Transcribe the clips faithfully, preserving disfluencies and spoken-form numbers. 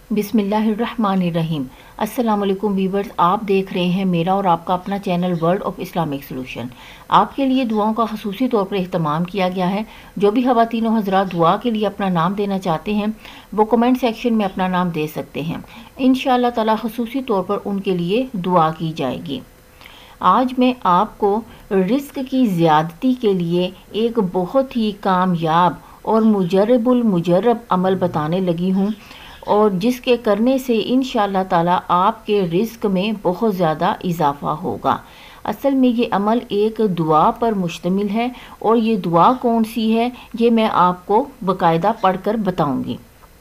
बिस्मिल्लाहिर्रहमानिर्रहीम। अस्सलाम वालेकुम व्यूअर्स, आप देख रहे हैं मेरा और आपका अपना channel world of Islamic solution. आपके लिए दुआओं का ख़ुसूसी तौर पर अहतमाम किया गया है। जो भी ख़वातीन व हज़रात दुआ के लिए अपना नाम देना चाहते हैं वो कमेंट सेक्शन में अपना नाम दे सकते हैं। इंशाअल्लाह ताला ख़ुसूसी तौर पर उनके लिए दुआ की जाएगी। आज मैं आपको रिस्क की ज़्यादती के लिए एक बहुत ही कामयाब और मुजर्रबुल मुजर्रब अमल बताने लगी हूँ, और जिसके करने से इंशाअल्लाह ताला आपके रिस्क में बहुत ज़्यादा इजाफ़ा होगा। असल में ये अमल एक दुआ पर मुश्तमिल है, और ये दुआ कौन सी है ये मैं आपको बाकायदा पढ़कर बताऊंगी।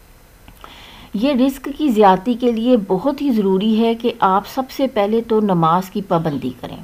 ये रिस्क की ज़्यादती के लिए बहुत ही ज़रूरी है कि आप सबसे पहले तो नमाज की पाबंदी करें।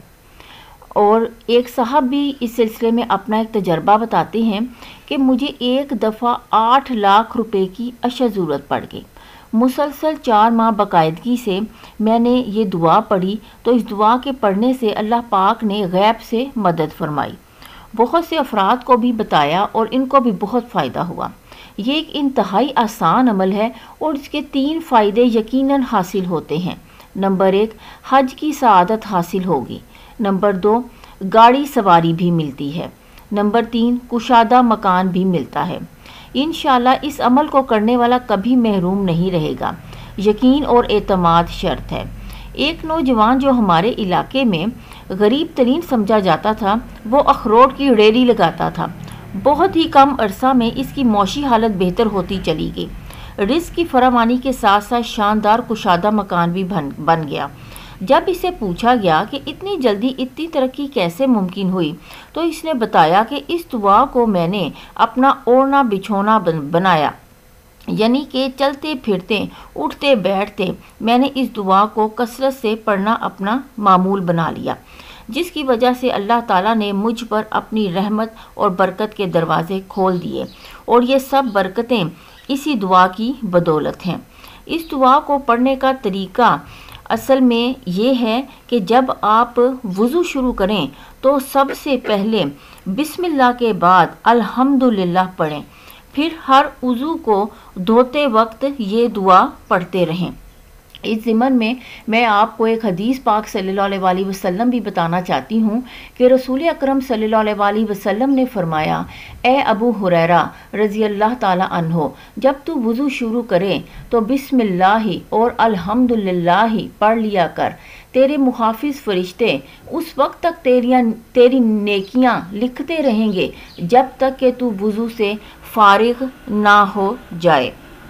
और एक साहब भी इस सिलसिले में अपना एक तजर्बा बताते हैं कि मुझे एक दफ़ा आठ लाख रुपए की अशद ज़रूरत पड़ गई। मुसलसल चार माह बाकायदगी से मैंने ये दुआ पढ़ी, तो इस दुआ के पढ़ने से अल्लाह पाक ने गैब से मदद फरमाई। बहुत से अफराद को भी बताया और इनको भी बहुत फ़ायदा हुआ। ये एक इंतहाई आसान अमल है और इसके तीन फ़ायदे यकीनन हासिल होते हैं। नंबर एक, हज की सआदत हासिल होगी। नंबर दो, गाड़ी सवारी भी मिलती है। नंबर तीन, कुशादा मकान भी मिलता है। इंशाअल्लाह इस अमल को करने वाला कभी महरूम नहीं रहेगा। यकीन और एतमाद शर्त है। एक नौजवान जो हमारे इलाके में गरीब तरीन समझा जाता था, वो अखरोट की रेडी लगाता था। बहुत ही कम अरसा में इसकी मौशी हालत बेहतर होती चली गई। रिस्क की फरावानी के साथ साथ शानदार कुशादा मकान भी बन बन गया। जब इसे पूछा गया कि इतनी जल्दी इतनी तरक्की कैसे मुमकिन हुई, तो इसने बताया कि इस दुआ को मैंने अपना ओढ़ना बिछोना बन, बनाया यानी कि चलते फिरते उठते बैठते मैंने इस दुआ को कसरत से पढ़ना अपना मामूल बना लिया, जिसकी वजह से अल्लाह ताला ने मुझ पर अपनी रहमत और बरकत के दरवाज़े खोल दिए, और ये सब बरकतें इसी दुआ की बदौलत हैं। इस दुआ को पढ़ने का तरीका असल में ये है कि जब आप वज़ू शुरू करें तो सबसे पहले बिस्मिल्लाह के बाद अल्हम्दुलिल्लाह पढ़ें। फिर हर वज़ू को धोते वक्त ये दुआ पढ़ते रहें। इस ज़िमन में मैं आपको एक हदीस पाक सल्लल्लाहु अलैहि वसल्लम भी बताना चाहती हूँ कि रसूल अकरम सल्लल्लाहु अलैहि वसल्लम ने फरमाया, ए अबू हुरैरा रज़ी अल्लाह ताला अन्हो, जब तू वज़ू शुरू करे तो बिस्मिल्लाहि और अल्हम्दुलिल्लाह पढ़ लिया कर। तेरे मुहाफिज फरिश्ते उस वक्त तक तेरियां तेरी नेकियां लिखते रहेंगे जब तक कि तू वज़ू से फारिग ना हो जाए।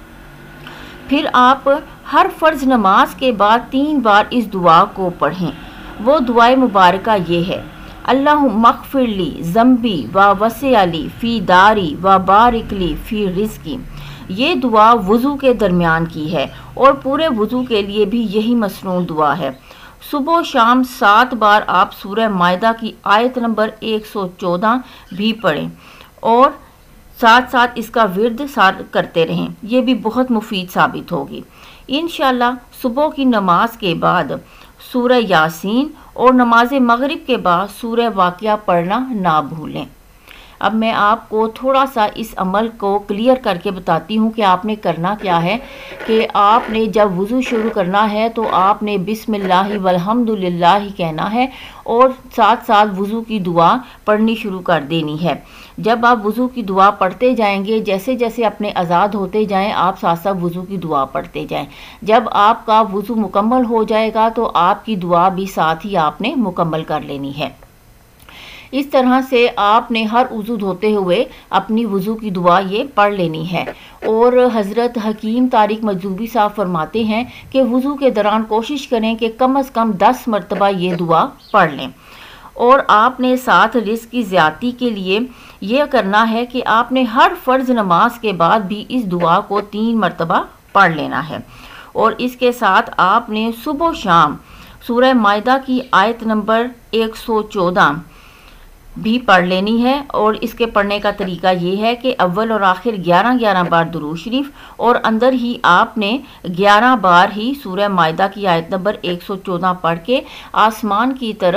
फिर आप हर फ़र्ज़ नमाज के बाद तीन बार इस दुआ को पढ़ें। वो दुआए मुबारका ये है, अल्लाहुम्मा मग़फ़िरली ज़म्बी व वसिअली फ़ी दारी व बारिकली फ़ी रिज़्क़ी। ये दुआ वज़ू के दरमियान की है और पूरे वज़ू के लिए भी यही मसनून दुआ है। सुबह शाम सात बार आप सूरह माइदा की आयत नंबर एक सौ चौदह भी पढ़ें और साथ साथ इसका विर्द सार करते रहें। ये भी बहुत मुफीद साबित होगी। इंशाअल्लाह सुबह की नमाज के बाद सूरह यासीन और नमाज मगरिब के बाद सूरह वाक़िया पढ़ना ना भूलें। अब मैं आपको थोड़ा सा इस अमल को क्लियर करके बताती हूँ कि आपने करना क्या है। कि आपने जब वज़ू शुरू करना है तो आपने बिस्मिल्लाहि वल्हम्दुलिल्लाहि कहना है और साथ साथ वज़ू की दुआ पढ़नी शुरू कर देनी है। जब आप वज़ू की दुआ पढ़ते जाएंगे, जैसे जैसे अपने आज़ाद होते जाएं, आप साथ साथ वज़ू की दुआ पढ़ते जाएं। जब आपका वज़ू मुकम्मल हो जाएगा तो आपकी दुआ भी साथ ही आपने मुकम्मल कर लेनी है। इस तरह से आपने हर वज़ू धोते हुए अपनी वज़ू की दुआ ये पढ़ लेनी है। और हज़रत हकीम तारिक मजूबी साहब फरमाते हैं कि वज़ू के दौरान कोशिश करें कि कम अज़ कम दस मरतबा ये दुआ पढ़ लें। और आपने साथ रिस्क की ज़्यादती के लिए ये करना है कि आपने हर फ़र्ज़ नमाज के बाद भी इस दुआ को तीन मरतबा पढ़ लेना है। और इसके साथ आपने सुबह शाम सूरह माइदा की आयत नंबर एक सौ चौदह भी पढ़ लेनी है। और इसके पढ़ने का तरीका ये है कि अव्वल और आखिर ग्यारह ग्यारह बार दुरूद शरीफ और अंदर ही आपने ग्यारह बार ही सूरह माइदा की आयत नंबर एक सौ चौदह पढ़ के आसमान की तरफ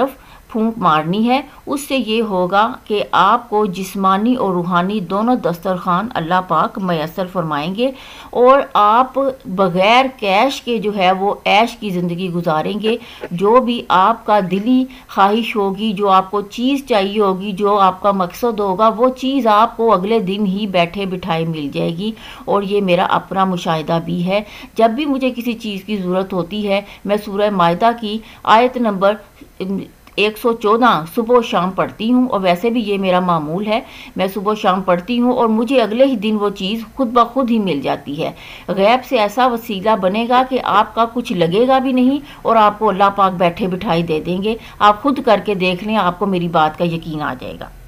پھونک مارنی ہے، اس سے یہ ہوگا کہ آپ کو جسمانی اور روحانی دونوں دسترخوان اللہ پاک میسر فرمائیں گے، اور آپ بغیر کیش کے جو ہے وہ عیش کی زندگی گزاریں گے۔ جو بھی آپ کا دلی خواہش ہوگی، جو آپ کو چیز چاہیے ہوگی، جو آپ کا مقصد ہوگا، وہ چیز آپ کو اگلے دن ہی بیٹھے بٹھائے مل جائے گی۔ اور یہ میرا اپنا مشاہدہ بھی ہے، جب بھی مجھے کسی چیز کی ضرورت ہوتی ہے میں سورہ مائدہ کی آیت نمبر ایک سو چودہ صبح و شام پڑھتی ہوں، اور ویسے بھی یہ میرا معمول ہے، میں صبح و شام پڑھتی ہوں اور مجھے اگلے ہی دن وہ چیز خود بخود ہی مل جاتی ہے۔ غیب سے ایسا وسیلہ بنے گا کہ آپ کا کچھ لگے گا بھی نہیں، اور آپ کو اللہ پاک بیٹھے بٹھائی دے دیں گے۔ آپ خود کر کے دیکھ لیں، آپ کو میری بات کا یقین آ جائے گا۔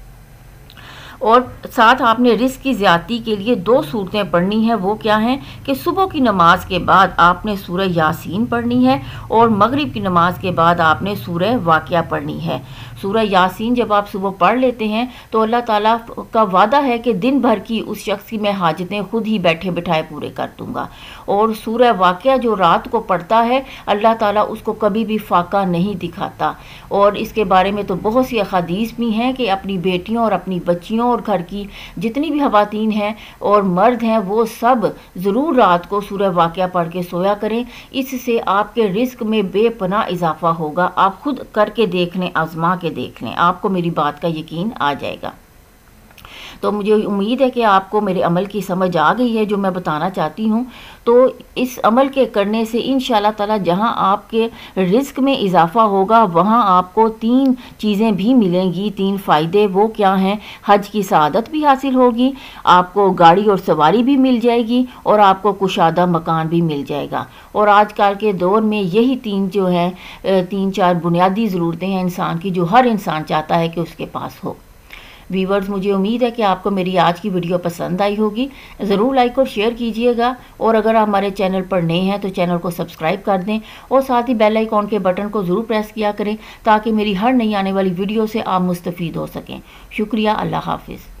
اور ساتھ آپ نے رزق کی زیادتی کے لیے دو صورتیں پڑھنی ہیں، وہ کیا ہیں کہ صبح کی نماز کے بعد آپ نے سورہ یاسین پڑھنی ہے، اور مغرب کی نماز کے بعد آپ نے سورہ واقعہ پڑھنی ہے۔ سورہ یاسین جب آپ صبح پڑھ لیتے ہیں تو اللہ تعالیٰ کا وعدہ ہے کہ دن بھر کی اس شخص کی میں حاجتیں خود ہی بیٹھے بٹھائے پورے کر دوں گا۔ اور سورہ واقعہ جو رات کو پڑھتا ہے اللہ تعالیٰ اس کو کبھی بھی فاقہ نہیں دکھاتا، اور اس کے بارے میں تو بہت سی احادیث بھی ہیں کہ اپنی بیٹیوں اور اپنی بچیوں اور گھر کی جتنی بھی خواتین ہیں اور مرد ہیں وہ سب ضرور رات کو سورہ واقعہ پڑھ کے سویا کریں۔ اس سے آپ کے رزق میں بے پناہ اضافہ ہوگا۔ آپ خود کر کے دیکھ لیں، آزما کے دیکھ لیں، آپ کو میری بات کا یقین آ جائے گا۔ تو مجھے امید ہے کہ آپ کو میرے عمل کی سمجھ آ گئی ہے جو میں بتانا چاہتی ہوں۔ تو اس عمل کے کرنے سے انشاءاللہ تعالی جہاں آپ کے رزق میں اضافہ ہوگا وہاں آپ کو تین چیزیں بھی ملیں گی، تین فائدے۔ وہ کیا ہیں؟ حج کی سعادت بھی حاصل ہوگی، آپ کو گاڑی اور سواری بھی مل جائے گی، اور آپ کو کشادہ مکان بھی مل جائے گا۔ اور آج کل کے دور میں یہی تین جو ہیں تین چار بنیادی ضرورتیں ہیں انسان کی، جو ہر انسان چاہتا ہے کہ اس کے پاس ہو۔ ویورز، مجھے امید ہے کہ آپ کو میری آج کی ویڈیو پسند آئی ہوگی، ضرور لائک اور شیئر کیجئے گا، اور اگر آپ ہمارے چینل پر نئے ہیں تو چینل کو سبسکرائب کر دیں، اور ساتھ ہی بیل آئیکن کے بٹن کو ضرور پریس کیا کریں تاکہ میری ہر نئی آنے والی ویڈیو سے آپ مستفید ہو سکیں۔ شکریہ، اللہ حافظ۔